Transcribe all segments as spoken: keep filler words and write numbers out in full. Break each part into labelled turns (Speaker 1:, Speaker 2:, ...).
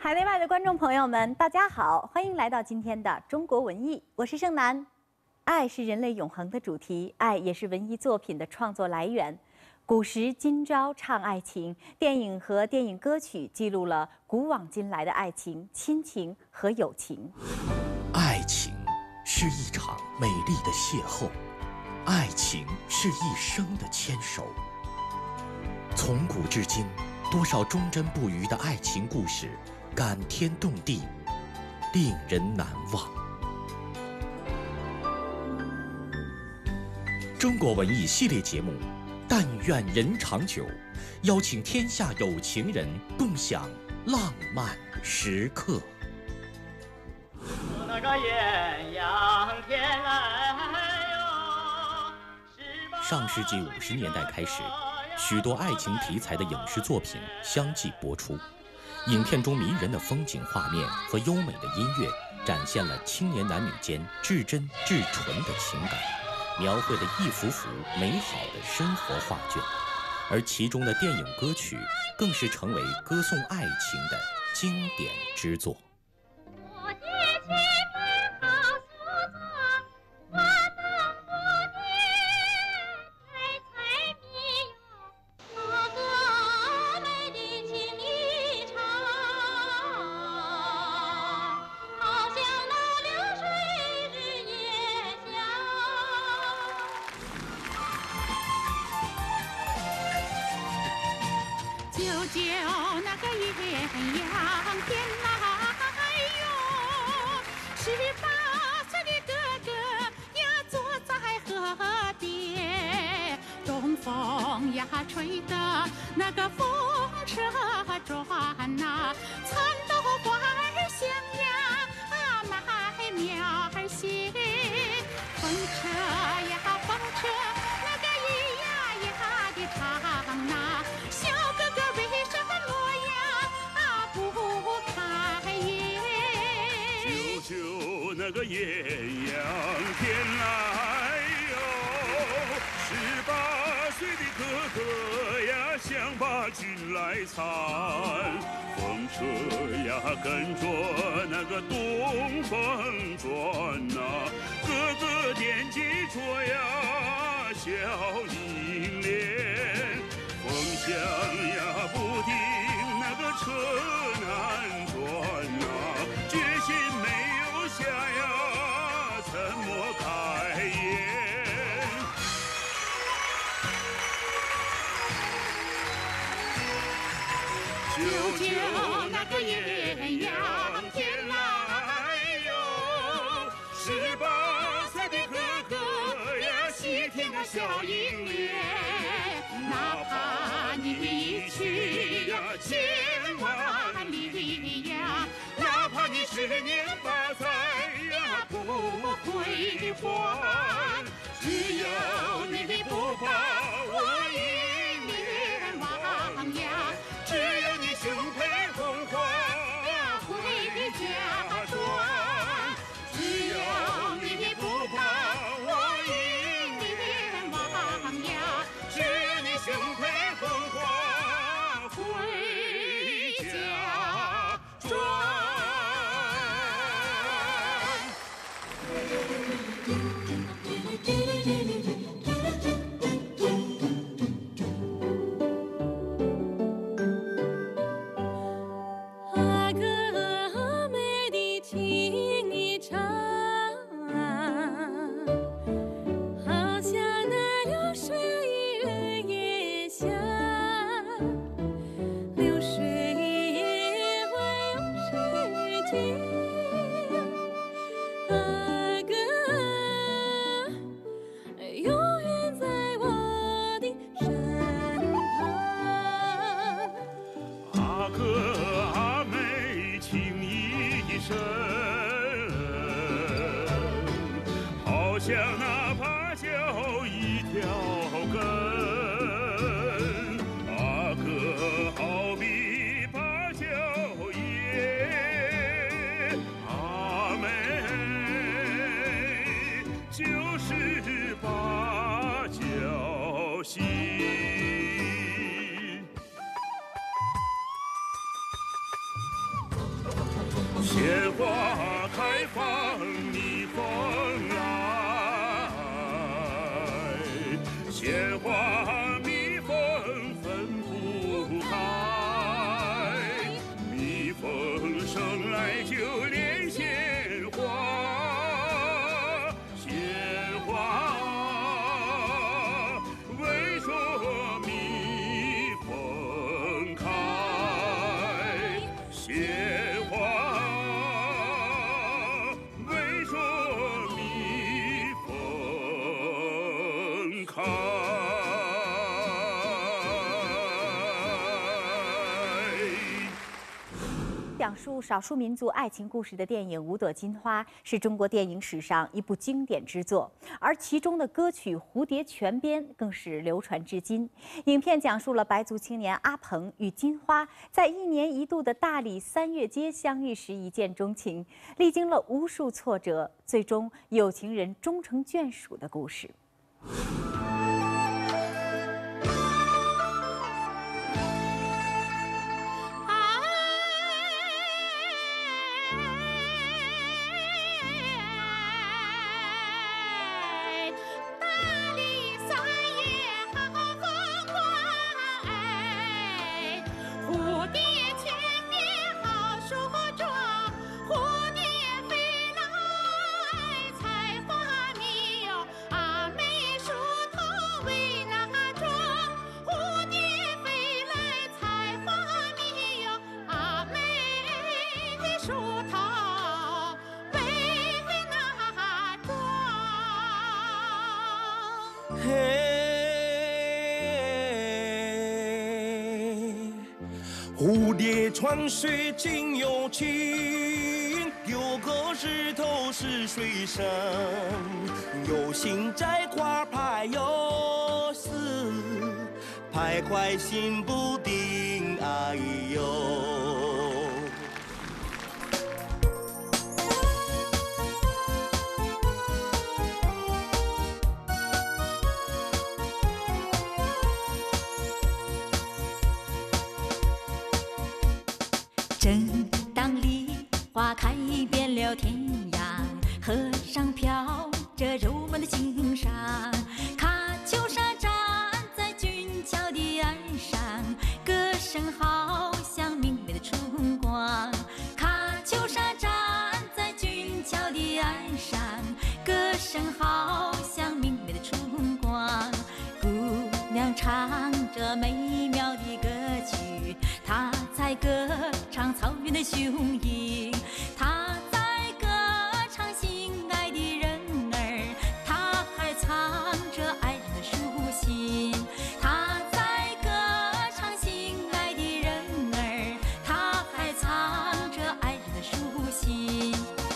Speaker 1: 海内外的观众朋友们，大家好，欢迎来到今天的中国文艺，我是盛楠。爱是人类永恒的主题，爱也是文艺作品的创作来源。古时今朝唱爱情，电影和电影歌曲记录了古往今来的爱情、亲情和友情。
Speaker 2: 爱情是一场美丽的邂逅，爱情是一生的牵手。从古至今，多少忠贞不渝的爱情故事，感天动地，令人难忘。中国文艺系列节目《但愿人长久》，邀请天下有情人共享浪漫时刻。
Speaker 3: 那个艳阳天哎呦，
Speaker 2: 上世纪五十年代开始，许多爱情题材的影视作品相继播出。影片中迷人的风景画面和优美的音乐，展现了青年男女间至真至纯的情感，描绘了一幅幅美好的生活画卷。而其中的电影歌曲，更是成为歌颂爱情的经典之作。
Speaker 4: 吹的那个风车转呐，蚕豆花儿香呀，麦苗儿细。风车呀风车，那个咿呀呀的唱呐，小哥哥为什么呀不开眼？
Speaker 5: 舅舅那个艳阳天来哟，十八岁的哥哥呀，想把军来参，风车呀跟着那个东风转呐，哥哥惦记着呀小英莲，风箱呀不停那个车难转呐，决心没有下呀，怎么开眼？
Speaker 4: 舅舅那个艳阳天来哟，
Speaker 5: 十八岁的哥哥呀，喜甜的小英莲，
Speaker 4: 哪怕你一去呀千万里呀，
Speaker 5: 哪怕你十年八载呀不归还，只要你不把我英莲忘呀，只要你兄配红花
Speaker 4: 回家转，
Speaker 5: 只要你不把我英
Speaker 4: 莲忘呀，
Speaker 5: 只要你兄配红花
Speaker 4: 回家转。
Speaker 5: 像那芭蕉一条根，阿哥好比芭蕉叶，阿妹就是芭蕉心。
Speaker 1: 讲述少数民族爱情故事的电影《五朵金花》是中国电影史上一部经典之作，而其中的歌曲《蝴蝶泉边》更是流传至今。影片讲述了白族青年阿鹏与金花在一年一度的大理三月街相遇时一见钟情，历经了无数挫折，最终有情人终成眷属的故事。
Speaker 6: 嘿，蝴蝶穿水尽有情，丢个石头是水深。有心摘花排有死，徘徊心不定，哎呦。
Speaker 7: 正当梨花开遍了天涯，河上飘着柔软的轻纱，喀秋莎站在俊俏的岸上，歌声好像明媚的春光。喀秋莎站在俊俏的岸上，歌声好像明媚的春光。姑娘唱着美妙的歌曲，她在歌唱草原的雄鹰，她在歌唱心爱的人儿，她还藏着爱人的书信。她在歌唱心爱的人儿，她还藏着爱人的书信。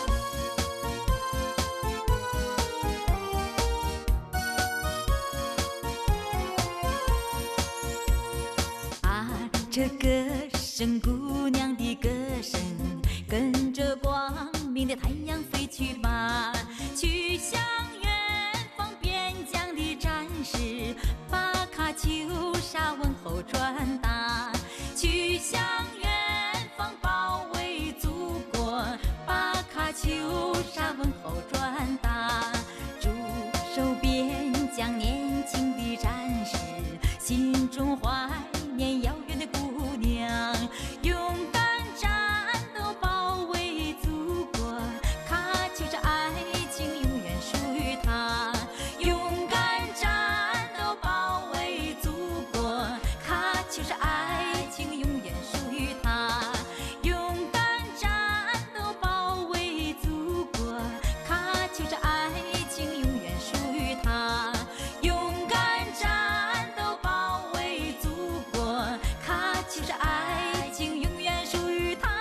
Speaker 7: 这歌声，姑娘的歌声，跟着光明的太阳飞去吧，去向远方边疆的战士，把喀秋莎问候转达，去向远方保卫祖国，把喀秋莎问候转达，驻守边疆年轻的战士，心中怀念遥远的姑娘，勇敢战斗保卫祖国，喀秋莎爱情永远属于她。勇敢战斗保卫祖国，喀秋莎爱情永远属于她。勇敢战斗保卫祖国，喀秋莎爱情永远属于她。勇敢战斗保卫祖国。 喀秋莎爱情永远属于他。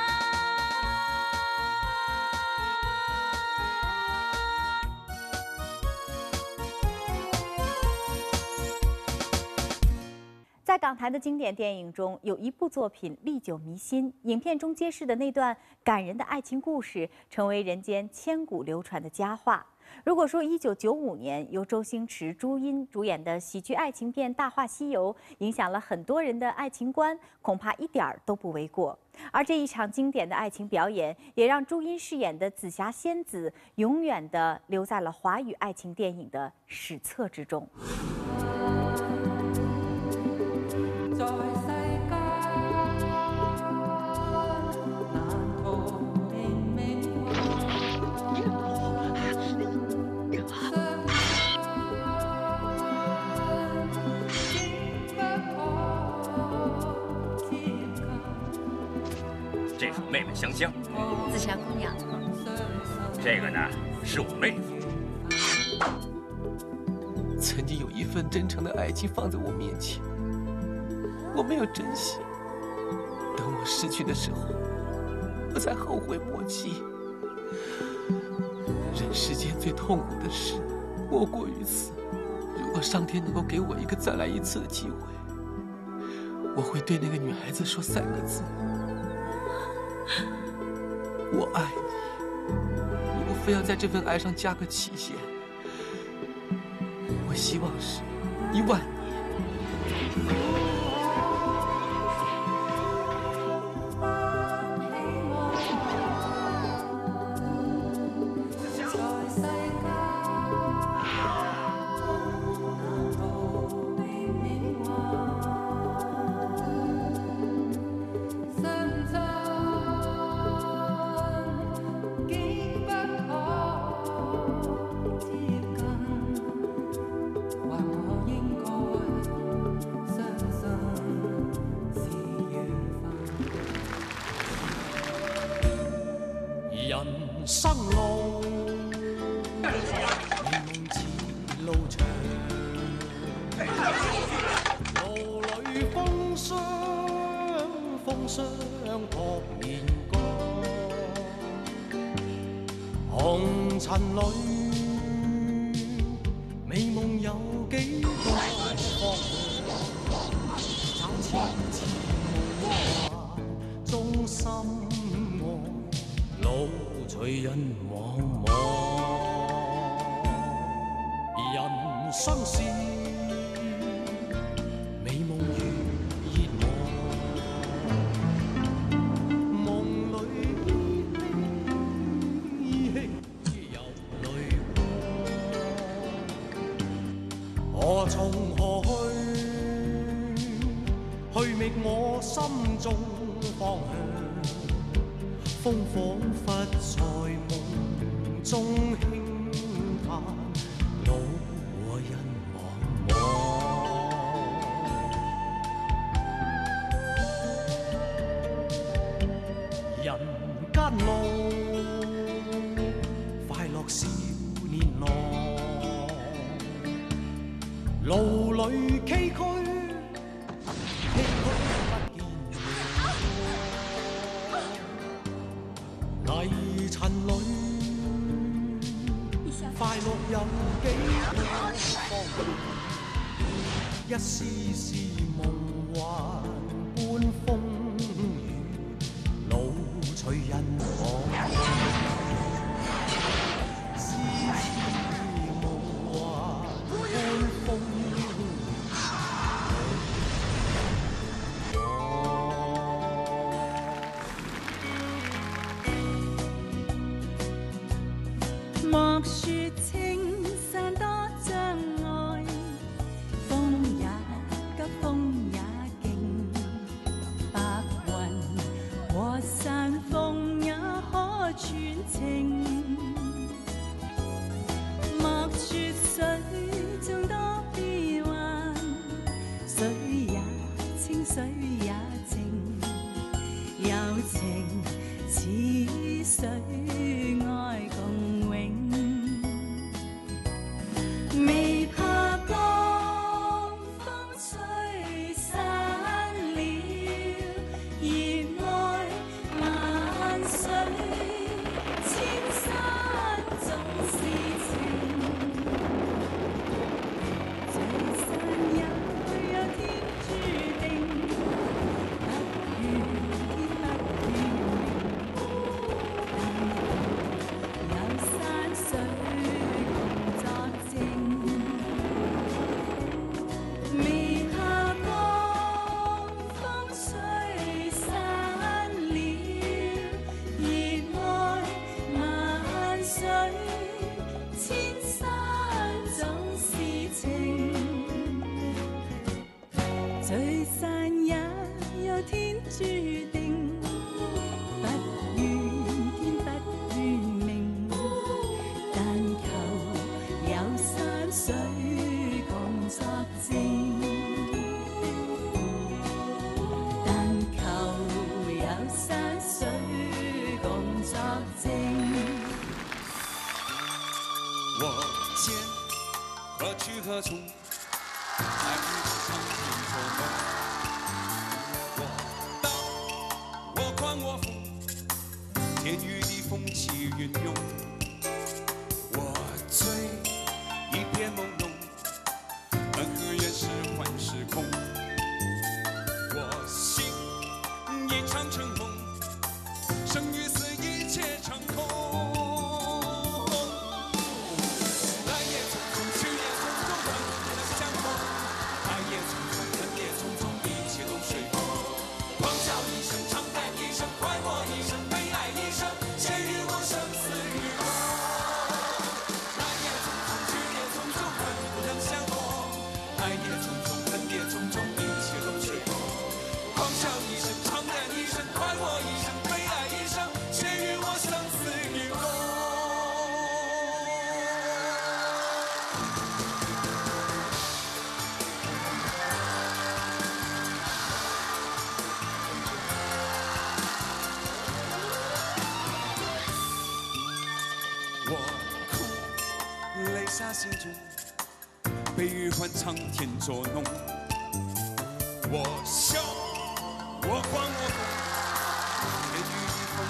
Speaker 1: 在港台的经典电影中，有一部作品历久弥新。影片中揭示的那段感人的爱情故事，成为人间千古流传的佳话。如果说一九九五年由周星驰、朱茵主演的喜剧爱情片《大话西游》影响了很多人的爱情观，恐怕一点儿都不为过。而这一场经典的爱情表演，也让朱茵饰演的紫霞仙子永远地留在了华语爱情电影的史册之中。
Speaker 8: 这是妹妹香香，
Speaker 7: 紫霞姑娘，
Speaker 8: 这个呢是我妹夫。
Speaker 9: 曾经有一份真诚的爱情放在我面前，我没有珍惜。等我失去的时候， 再后悔莫及。人世间最痛苦的事，莫过于此。如果上天能够给我一个再来一次的机会，我会对那个女孩子说三个字：我爱你。如果非要在这份爱上加个期限，我希望是一万年。
Speaker 6: 人生路，美夢似路長，路裏風霜，風霜撲面光，紅塵裏，美夢有幾多方向？找千次夢幻，中心愛。路隨人茫茫，人生是美夢如熱望，夢裏依稀有淚光。我從何去？去覓我心中方向。風彷彿在夢中輕嘆，路和人茫茫。人間路，快樂少年郎，路裏崎嶇，崎嶇不見。泥塵裏，快樂有幾多方向？一絲絲夢幻般風雨，路隨人往。絲絲夢幻般風雨。
Speaker 7: 莫說青山多障礙，風也急風也勁，白雲和山峰也可傳情。莫說水中多變幻，水也清水也靜，有情似水愛共永。未怕光風吹散了，熱愛萬水千山總是情。聚散也有天注定，不怨天不怨命，但有山水共作證。未怕光風吹散了，熱愛萬水千山總是情。聚散也有天注定，不怨天不怨命，但求有山水共作證。但求有山水共作證。
Speaker 6: 我先何去何从？爱你长天做梦。我到涌，我醉一片朦胧，恩和怨是幻是空，我醒一场成梦，生与死一切成空。来也匆匆，去也匆匆，恨不能相逢；爱也匆匆，恨也匆匆，一切都随风。狂笑一声，长叹一声，快活一生，悲哀一生，谁与我生死与共？来也匆匆，去也匆匆，恨不能相逢；爱也匆匆，恨也匆匆，一切都随风。狂笑一声，长叹一声，快活一生，悲哀一生，谁与我生死与共？我哭，泪洒心中，悲与欢常天作弄。我笑，我狂我疯，天与风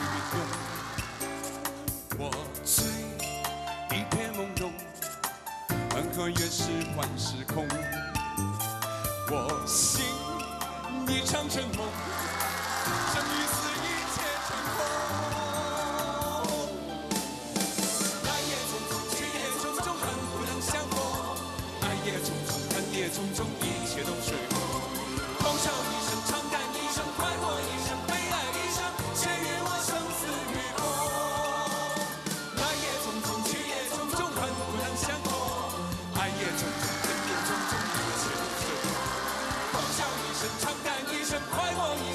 Speaker 6: 起云涌。我醉，一片朦胧，恩和怨是幻是空。我醒，一场成梦，生与死一切成空。来也匆匆，去也匆匆，恨不能相逢；爱也匆匆，恨也匆匆，一切都随风。狂笑一声，长叹一声，快活一生，悲哀一生，谁与我生死与共？来也匆匆，去也匆匆，恨不能相逢；爱也匆匆，恨也匆匆，一切都随风。狂笑一声，长叹一声，快活一生。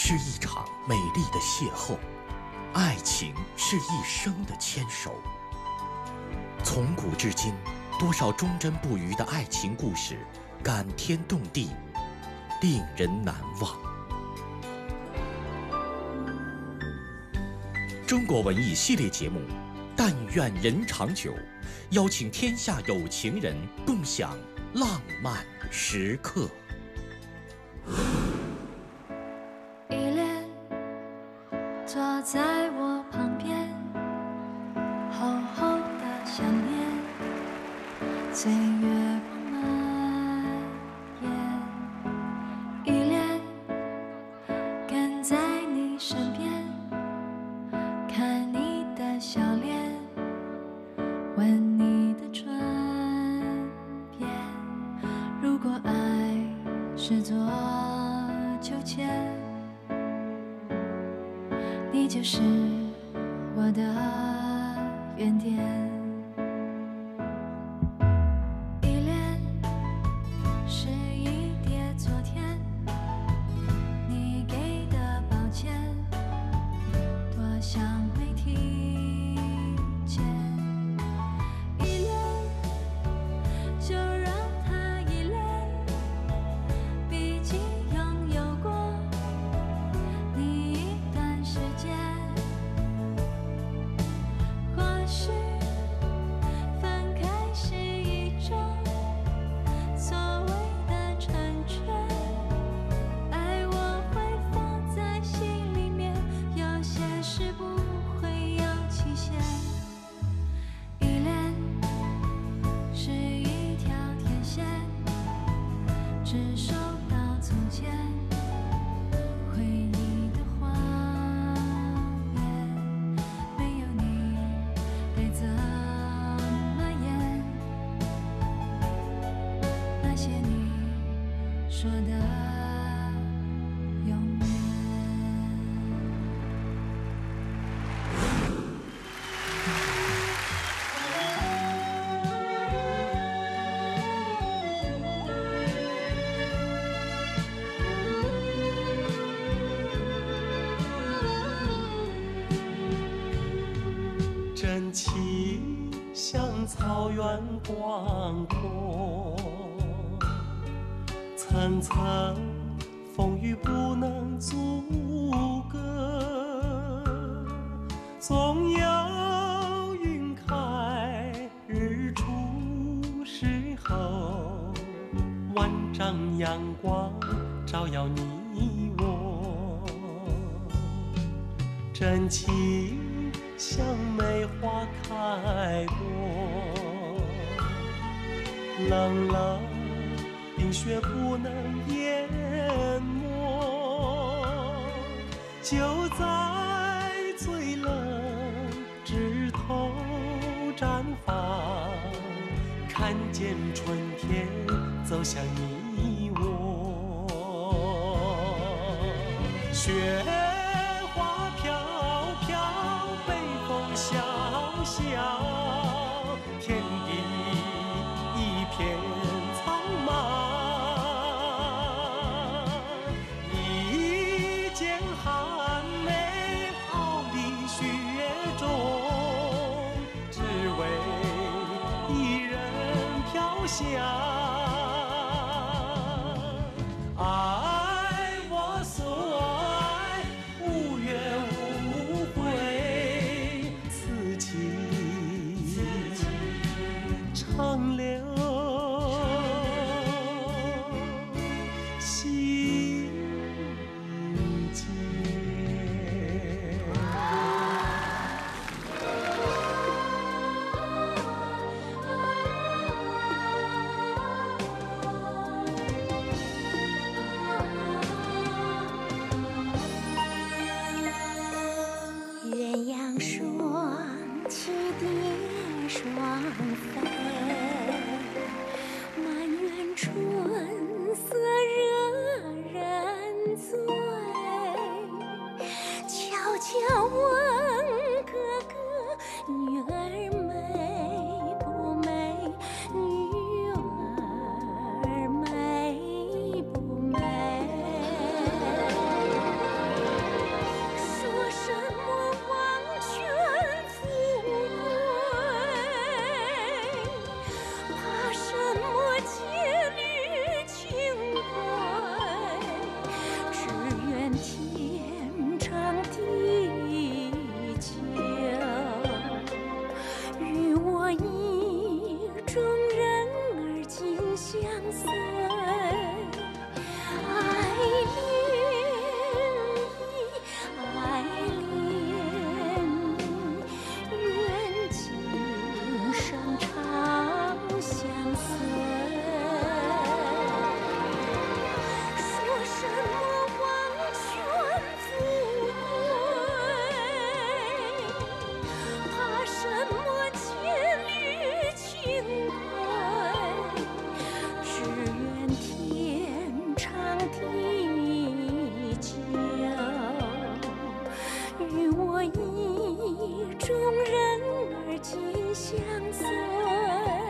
Speaker 2: 是一场美丽的邂逅，爱情是一生的牵手。从古至今，多少忠贞不渝的爱情故事，感天动地，令人难忘。中国文艺系列节目《但愿人长久》，邀请天下有情人共享浪漫时刻。
Speaker 10: 依恋坐在我旁边，厚厚的想念，岁月不蔓延。依恋跟在你身边，看你的笑脸，闻你的唇边。如果爱是座秋千，你就是我的原点。依恋是一叠昨天你给的抱歉，多想没听见。依恋就让它依恋，毕竟拥有过你一段时间。或许分开是一种所谓的成全，爱我会放在心里面，有些事不会有期限。依恋是一条天线，只收到从前回忆的画面，没有你该怎么演？那些你说的永远。
Speaker 6: 真情像草原广阔，层层风雨不能阻隔，总有云开日出时候，万丈阳光照耀你我。真情像梅花开过，冷冷冰雪不能淹没，就在最冷枝头绽放，看见春天走向你我。雪花飘飘，北风萧萧，天地一片苍茫。一剪寒梅傲立雪中，只为一人飘香。爱我所爱，无怨无悔，此情长留心间。
Speaker 10: 天长地久，与我意中人儿紧相随，爱恋意，爱恋意，愿今生长相随。说什么黄泉富贵，怕什么千缕情归，只愿天长地久，与我意中人儿紧相随。